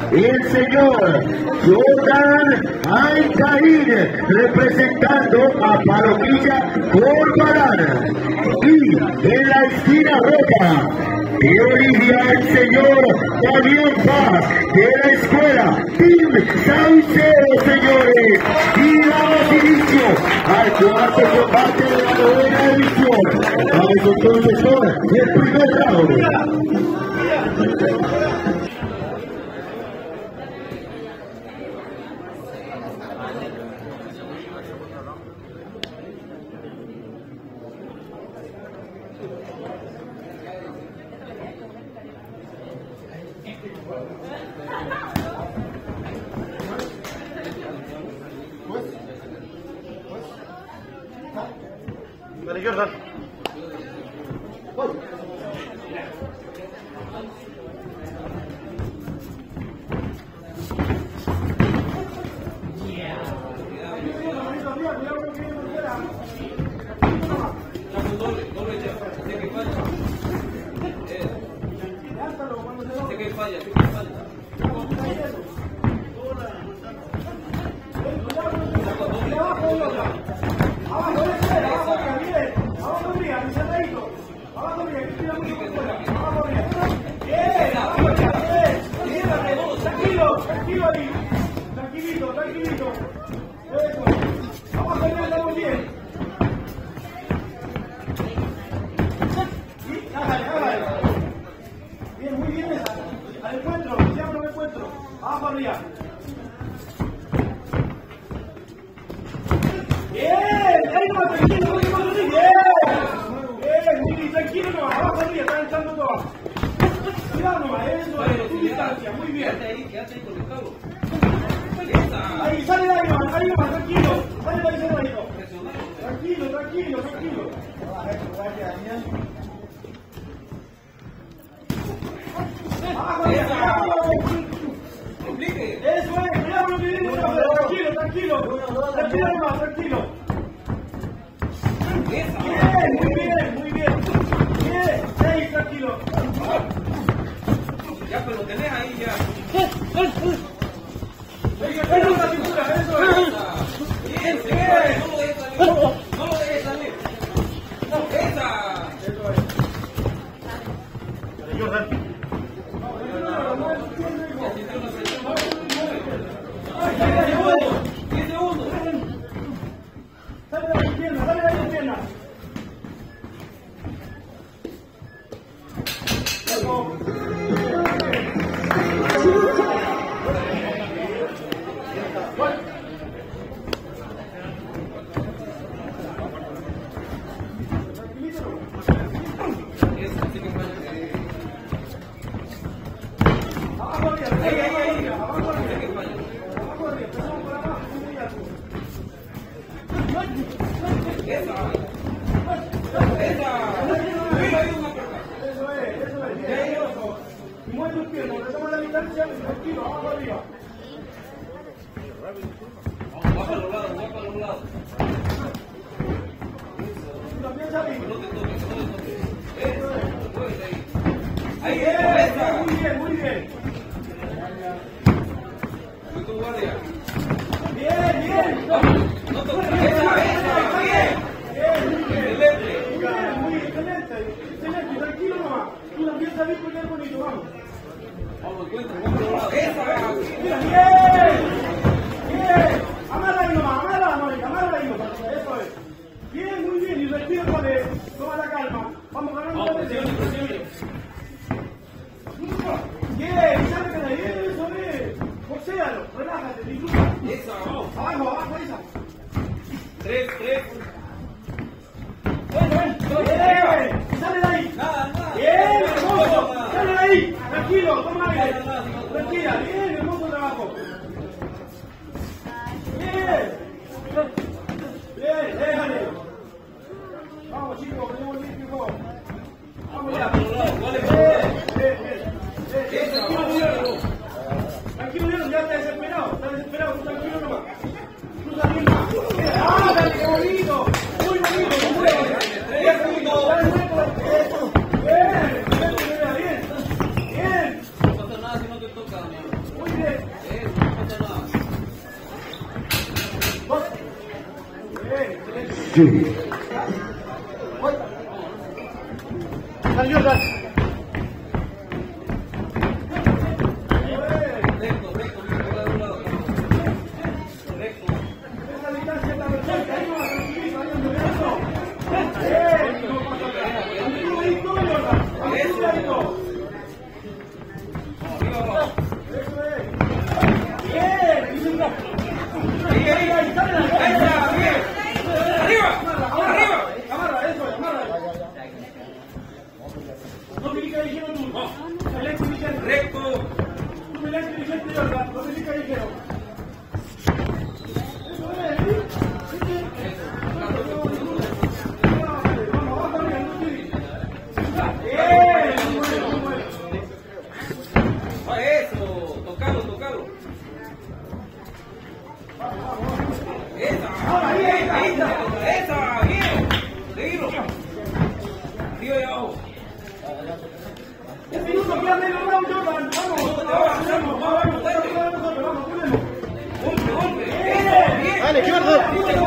el señor Jordan Alcaín, representando a Parroquia Corbalán. Y en la esquina roja, de Olivia, el señor Daniel Paz, de la escuela Team Saucero, señores. Y damos inicio al cuarto combate de la novena edición. Vamos entonces con el primer round. Dale, Jordan. Tranquilito. Eso. Vamos a hacerlo muy bien. Sí, hágale. Bien, muy bien esa. Al encuentro, siempre me encuentro. Vamos para arriba. Bien, ahí no, tranquilo, bien, tranquilo nomás, abajo arriba, están echando todo. Cuidado nomás, eso es, tu distancia, muy bien. Quédate ahí conectado. Ahí, sale de ahí nomás, tranquilo, sale de ahí cerradito. Tranquilo. Abajo arriba, eso es, cuidado con lo que viene, tranquilo. Tranquilo. Bien, muy bien. Bien, ahí, tranquilo. Ya, pero lo tenés ahí ya. Venga, la figura, eso es. Bien, no lo dejes salir. Esa. Eso es. Dale, Jordan. Sale de la pierna. Tranquilo, vamos arriba. Va para los lados. También salí. No te toques. Ahí, Muy bien. Fue tu guardia. Bien. No toques. Muy excelente. Tranquilo nomás. Tú también salís porque es bonito, vamos. Vamos, encuentro, vamos para los lados. Esa. Mira, bien. Amarra ahí nomás. Eso es. Bien, muy bien. Y respira con él. Toma la calma. Vamos ganando la presión. Bien, sale de ahí. Eso es. Boxéalo. Relájate, disfruta. Esa, vamos. Abajo, esa. 3. Bien, sale de ahí. Nada. Bien, hermoso. Sale de ahí. Tranquilo, toma aire. Tranquila, bien, hermoso trabajo. Bien, déjale. Vamos chicos, tenemos limpio. Vamos ya. Tranquilo, ya está desesperado, tú tranquilo nomás. Tú también. ¡Ah, dale, qué bonito! Muy bonito, Bien. No pasa nada si no te toca, amigo. Muy Sí. Dale, Jordan. Recto, recto, recto. Esa distancia está perfecta, ahí no va a recibir, saliendo de eso. Dale, Jordan.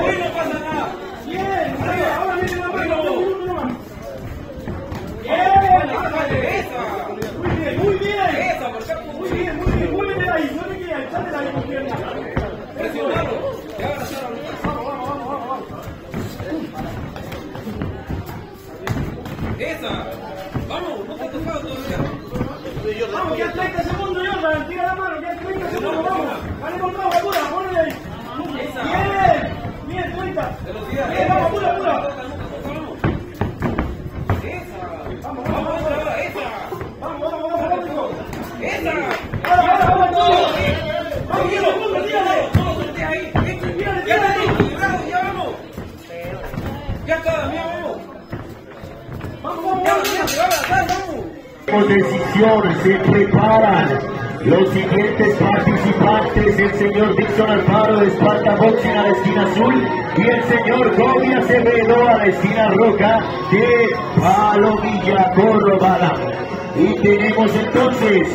Vamos, no te has tocado todavía. Vamos, quedan 30 segundos, Jordan. Tira la mano, quedan 30 segundos, vamos. Vale con todo, apura, ponle ahí. Bien, 30. Bien, vamos, apura. Decisión, se preparan los siguientes participantes: el señor Dixon Alfaro de Sparta Boxing a la esquina azul y el señor Kobe Acevedo a la esquina roja de Palomilla Corrobada. Y tenemos entonces,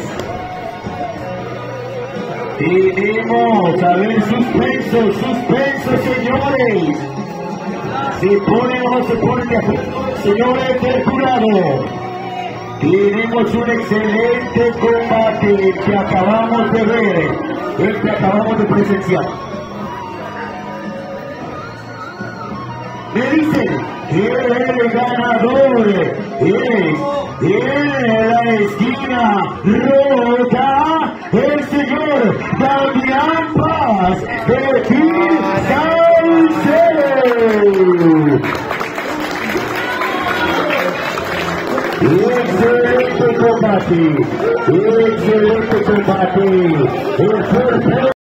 a ver, suspenso señores. Se pone o no se pone de acuerdo, señores del jurado. Tenemos un excelente combate que acabamos de ver, el que acabamos de presenciar. Me dicen que el ganador es en la esquina roja el señor Damián Paz de Team Salcedo. Excelente combate, el fuerte